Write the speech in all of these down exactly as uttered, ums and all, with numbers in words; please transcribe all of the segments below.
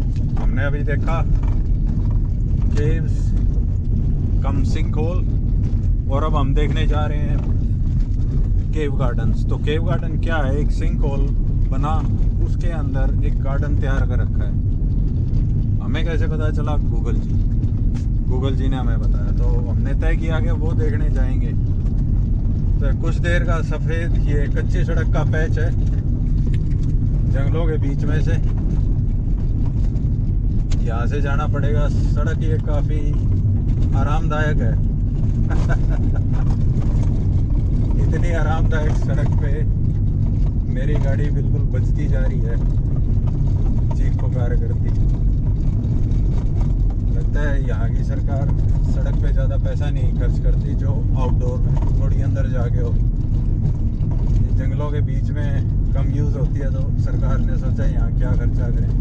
हमने अभी देखा केव्स कम सिंक होल, और अब हम देखने जा रहे हैं केव गार्डन्स। तो केव गार्डन क्या है? एक सिंक होल बना, उसके अंदर एक गार्डन तैयार कर रखा है। हमें कैसे पता चला? गूगल जी गूगल जी ने हमें बताया। तो हमने तय किया कि वो देखने जाएंगे। तो कुछ देर का सफ़ेद ये कच्ची सड़क का पैच है जंगलों के बीच में से, यहाँ से जाना पड़ेगा। सड़क ये काफ़ी आरामदायक है इतनी आरामदायक सड़क पे मेरी गाड़ी बिल्कुल बचती जा रही है, चीख पुकार करती। लगता है यहाँ की सरकार सड़क पे ज़्यादा पैसा नहीं खर्च करती जो आउटडोर में थोड़ी अंदर जाके हो। जंगलों के बीच में कम यूज़ होती है, तो सरकार ने सोचा यहाँ क्या खर्चा करें।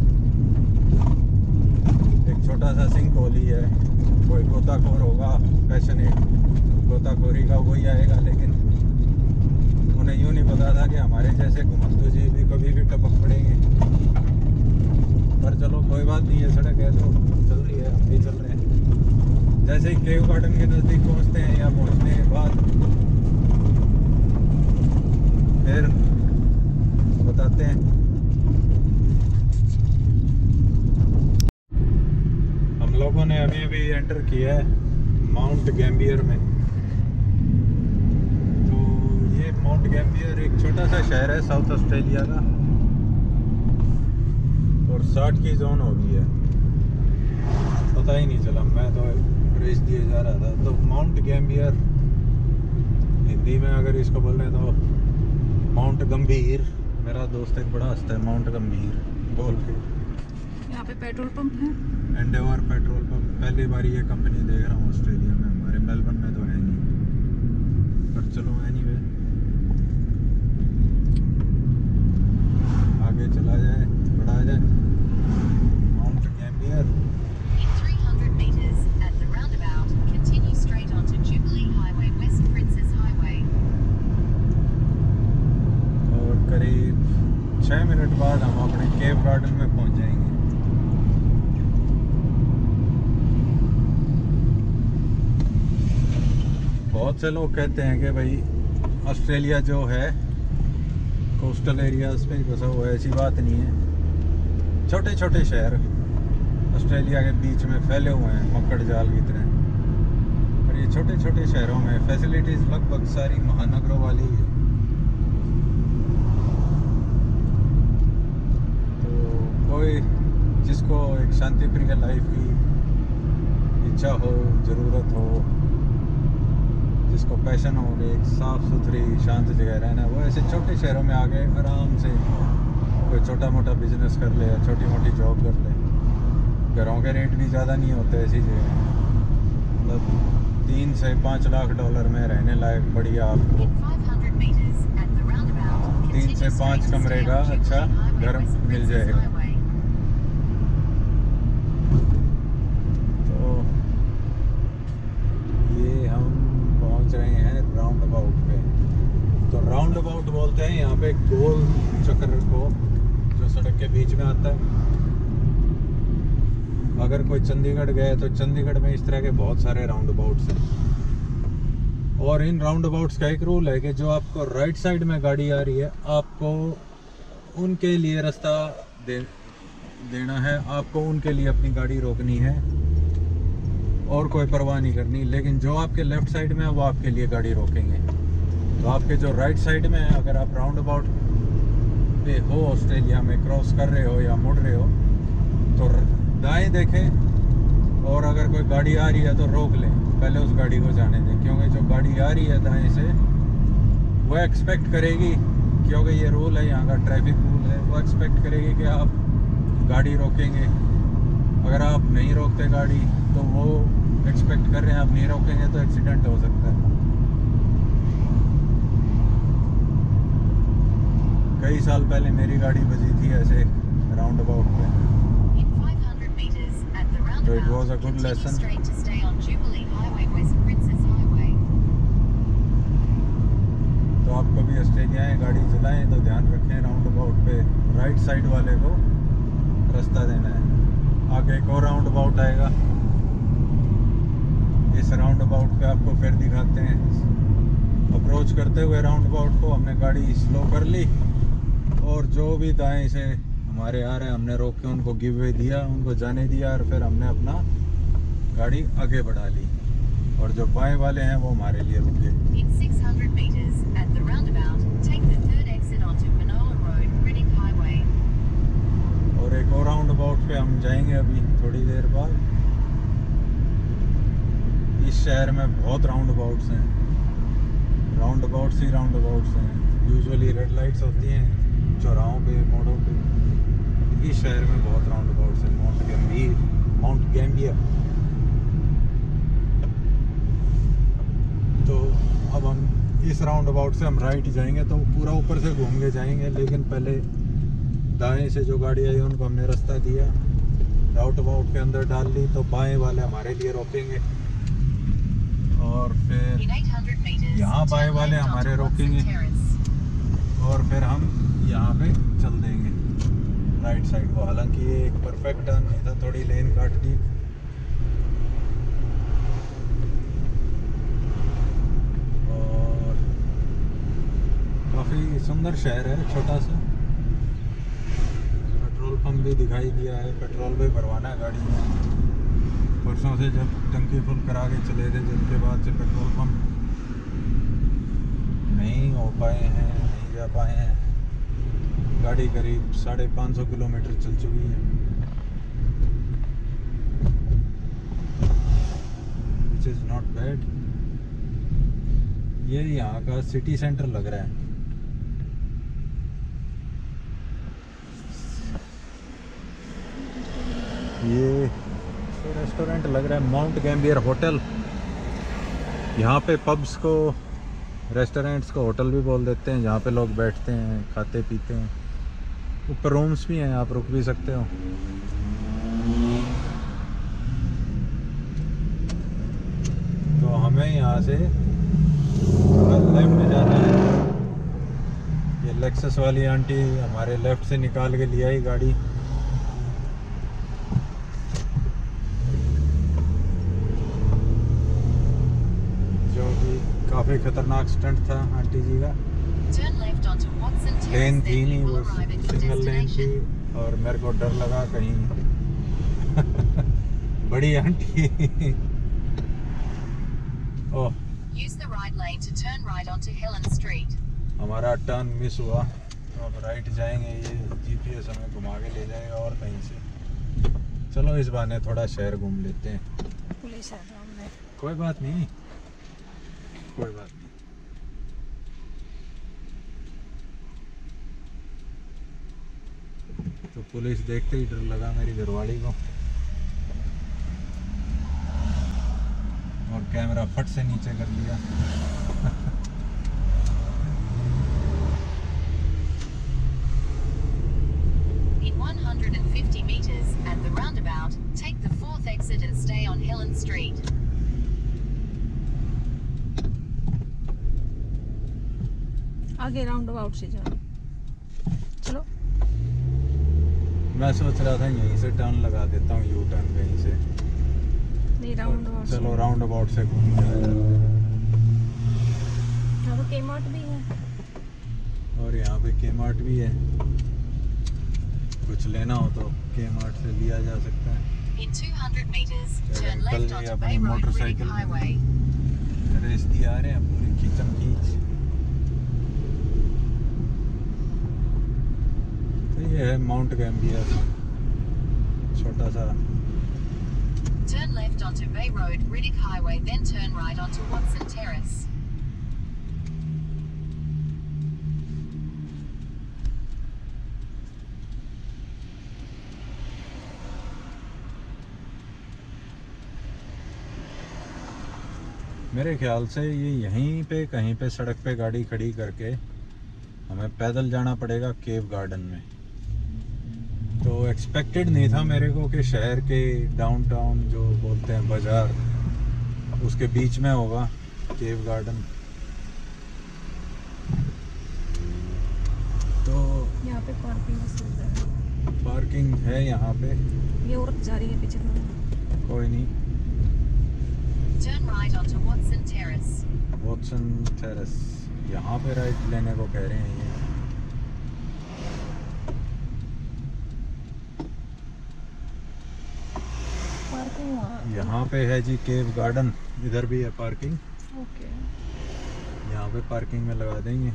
एक छोटा सा सिंक होल ही है, कोई गोताखोर होगा पैशनेट गोताखोरी का वही आएगा, लेकिन उन्हें यूँ नहीं पता था कि हमारे जैसे घुमंतू जी भी कभी भी टपक पड़ेंगे। पर चलो कोई बात नहीं है, सड़क है तो चल रही है, हम भी चल रहे हैं। जैसे ही केव गार्डन के नज़दीक पहुंचते हैं या पहुंचने के बाद फिर बताते हैं। हम लोगों ने अभी अभी एंटर किया है माउंट गैम्बियर में। तो ये माउंट गैम्बियर एक छोटा सा शहर है साउथ ऑस्ट्रेलिया का, और साठ की जोन हो गई है, पता ही नहीं चला, मैं तो रेस दिए जा रहा था। तो माउंट गैम्बियर हिंदी में अगर इसको बोल रहे तो माउंट गंभीर। मेरा दोस्त एक बड़ा हंसता है माउंट गंभीर बोल के। यहाँ पे पेट्रोल पंप है, एंडेवर पेट्रोल पंप। पहली बार ये कंपनी देख रहा हूँ ऑस्ट्रेलिया में, हमारे मेलबर्न में तो है नहीं। पर चलो एनीवे आगे चला जाए, बढ़ा जाए। माउंट गैम्बियर और करीब छः मिनट बाद हम अपने केव गार्डन में पहुंच जाएंगे। बहुत से लोग कहते हैं कि भाई ऑस्ट्रेलिया जो है कोस्टल एरियाज में बसा हुआ है, ऐसी बात नहीं है। छोटे छोटे शहर ऑस्ट्रेलिया के बीच में फैले हुए हैं मक्कड़ जाल की तरह, और ये छोटे छोटे शहरों में फैसिलिटीज़ लगभग सारी महानगरों वाली है। तो कोई जिसको एक शांति प्रिय लाइफ की इच्छा हो, ज़रूरत हो, जिसको पैशन हो कि एक साफ़ सुथरी शांत जगह रहना, वो ऐसे छोटे शहरों में आके आराम से कोई छोटा मोटा बिजनेस कर ले या छोटी मोटी जॉब कर ले। घरों के रेट भी ज़्यादा नहीं होते ऐसी जगह, मतलब तीन से पाँच लाख डॉलर में रहने लायक बढ़िया आपको तीन से पाँच कमरे का अच्छा घर मिल जाएगा। तो ये हम पहुंच रहे हैं राउंड अबाउट पे। तो राउंड अबाउट बोलते हैं यहाँ पे गोल चक्कर को जो सड़क के बीच में आता है। अगर कोई चंडीगढ़ गए तो चंडीगढ़ में इस तरह के बहुत सारे राउंड अबाउट्स हैं, और इन राउंड अबाउट्स का एक रूल है कि जो आपको राइट साइड में गाड़ी आ रही है आपको उनके लिए रास्ता दे देना है, आपको उनके लिए अपनी गाड़ी रोकनी है और कोई परवाह नहीं करनी। लेकिन जो आपके लेफ़्ट साइड में है वो आपके लिए गाड़ी रोकेंगे। तो आपके जो राइट साइड में है, अगर आप राउंड अबाउट पे हो ऑस्ट्रेलिया में, क्रॉस कर रहे हो या मुड़ रहे हो, तो दाएं देखें, और अगर कोई गाड़ी आ रही है तो रोक लें, पहले उस गाड़ी को जाने दें। क्योंकि जो गाड़ी आ रही है दाएं से वो एक्सपेक्ट करेगी, क्योंकि ये रूल है यहाँ का, ट्रैफिक रूल है, वो एक्सपेक्ट करेगी कि आप गाड़ी रोकेंगे। अगर आप नहीं रोकते गाड़ी तो वो एक्सपेक्ट कर रहे हैं आप नहीं रोकेंगे तो एक्सीडेंट हो सकता है। कई साल पहले मेरी गाड़ी बजी थी ऐसे राउंड अबाउट पे, तो it was a good lesson. तो आप कभी ऑस्ट्रेलिया में गाड़ी चलाएं तो ध्यान रखें राउंड अबाउट पे राइट साइड वाले को रास्ता देना है। आगे एक और राउंड अबाउट आएगा। इस राउंड अबाउट पे आपको फिर दिखाते हैं। अप्रोच करते हुए राउंड अबाउट को हमने गाड़ी स्लो कर ली और जो भी दाएं से हमारे आ रहे हैं हमने रोक के उनको गिव वे दिया, उनको जाने दिया और फिर हमने अपना गाड़ी आगे बढ़ा ली और जो बाएं वाले हैं वो हमारे लिए रुक गए। In six hundred meters at the roundabout, take the third exit onto Manola Road, Riddick Highway. और एक और राउंड अबाउट पे हम जाएंगे अभी थोड़ी देर बाद। इस शहर में बहुत राउंड अबाउट्स हैं, राउंड अबाउट्स ही राउंड अबाउट्स हैं। यूजुअली रेड लाइट्स होती हैं चौराहों पे, मोड़ों पे। इस शहर में बहुत राउंड अबाउट्स हैं। Mount Gambier, Mount Gambier. तो अब हम इस राउंड अबाउट से हम राइट जाएंगे तो पूरा ऊपर से घूम के जाएंगे, लेकिन पहले दाएं से जो गाड़ी आई उनको हमने रास्ता दिया, राउंड अबाउट के अंदर डाल ली, तो बाएं वाले हमारे लिए रोकेंगे और फिर In eight hundred meters, यहाँ बाएं turn वाले left हमारे onto Watson रोकेंगे Terrace. और फिर हम यहाँ पे चल देंगे राइट साइड को। हालांकि ये एक परफेक्ट टर्न नहीं था, थोड़ी लेन काट दी। और काफ़ी सुंदर शहर है, छोटा सा। पेट्रोल पंप भी दिखाई दिया है, पेट्रोल भी भरवाना है गाड़ी में। परसों से जब टंकी फुल करा के चले थे, जिसके बाद से पेट्रोल पंप नहीं हो पाए हैं, नहीं जा पाए हैं। गाड़ी करीब साढ़े पाँच सौ किलोमीटर चल चुकी है, विच इज़ नॉट बैड। ये यहाँ का सिटी सेंटर लग रहा है। ये तो रेस्टोरेंट लग रहा है, माउंट गैम्बियर होटल। यहाँ पे पब्स को, रेस्टोरेंट्स को होटल भी बोल देते हैं, जहाँ पे लोग बैठते हैं, खाते पीते हैं। ऊपर रूम्स भी हैं, आप रुक भी सकते हो। तो हमें यहाँ से लेफ्ट में जाना है। ये लेक्सस वाली आंटी हमारे लेफ्ट से निकाल के ले आई गाड़ी। काफ़ी खतरनाक स्टंट था आंटी जी का। Turn left onto Watson Terrace, लेन थी then नहीं, you will वो arrive at your single lane थी destination. और मेरे को डर लगा कहीं बड़ी aunty oh, Use the right lane to turn right onto Helen Street. हमारा टर्न मिस हुआ। तो अब राइट जाएंगे, ये जीपीएस हमें घुमा के ले जाएगा और कहीं से। चलो इस बहाने थोड़ा शहर घूम लेते हैं। पुलिस है सामने। कोई बात नहीं, कोई बात नहीं। तो पुलिस देखते ही डर लगा मेरी घरवाली को और कैमरा फट से नीचे कर लिया। In one hundred fifty meters at the roundabout, take the fourth exit and stay on Helen Street. आगे राउंड अबाउट से जाओ। चलो मैं सोच रहा था यहीं से टर्न लगा देता हूँ, यू टर्न कहीं से। नहीं राउंड अबाउट। चलो राउंड अबाउट से घूम जाए। यहाँ पे केमार्ट भी है और यहाँ पे के मार्ट भी है, कुछ लेना हो तो के मार्ट से लिया जा सकता है। In two hundred meters, चलो, turn अंकल left जी onto अपनी Bay Road, Riddick motorcycle Highway. Race दिया रहे हैं पूरी खींचम खींच। तो ये है माउंट गैम्बियर, छोटा सा। Turn left onto Bay Road, Riddick Highway, then turn right onto Watson Terrace. मेरे ख्याल से ये यहीं पे कहीं पे सड़क पे गाड़ी खड़ी करके हमें पैदल जाना पड़ेगा केव गार्डन में। तो एक्सपेक्टेड नहीं था मेरे को कि शहर के डाउनटाउन जो बोलते हैं बाजार, उसके बीच में होगा केव गार्डन। तो यहाँ पे पार्किंग की सुविधा है। पार्किंग है यहाँ पे, ये औरत जा रही है पीछे में। कोई नहीं। Turn right onto Watson Terrace. Watson Terrace, यहाँ पे राइट लेने को कह रहे हैं ये। पार्किंग वहाँ। यहाँ पे है जी केव गार्डन, इधर भी है पार्किंग, ओके। यहाँ पे पार्किंग में लगा देंगे।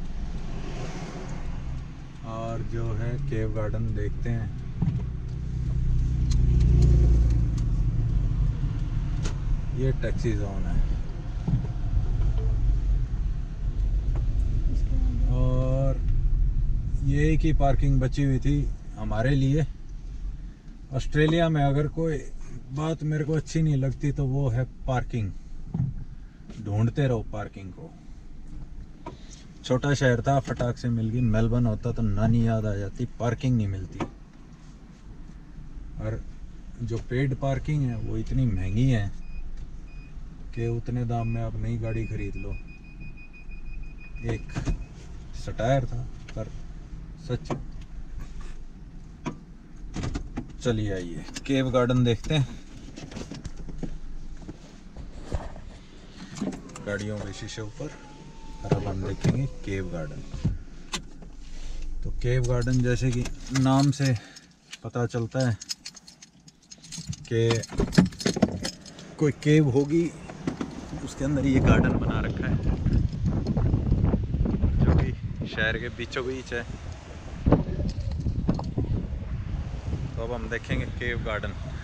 और जो है केव गार्डन देखते हैं। ये टैक्सी जोन है और ये एक ही पार्किंग बची हुई थी हमारे लिए। ऑस्ट्रेलिया में अगर कोई बात मेरे को अच्छी नहीं लगती तो वो है पार्किंग। ढूंढते रहो पार्किंग को। छोटा शहर था, फटाक से मिल गई। मेलबर्न होता तो नानी याद आ जाती, पार्किंग नहीं मिलती। और जो पेड पार्किंग है वो इतनी महंगी है कि उतने दाम में आप नई गाड़ी खरीद लो। एक सटायर था पर सच। चलिए आइए केव गार्डन देखते हैं। गाड़ियों के शीशे ऊपर और अब हम देखेंगे केव गार्डन। तो केव गार्डन जैसे कि नाम से पता चलता है कि कोई केव होगी, उसके अंदर ये गार्डन बना रखा है जो कि शहर के बीचों बीच है। तो अब हम देखेंगे केव गार्डन।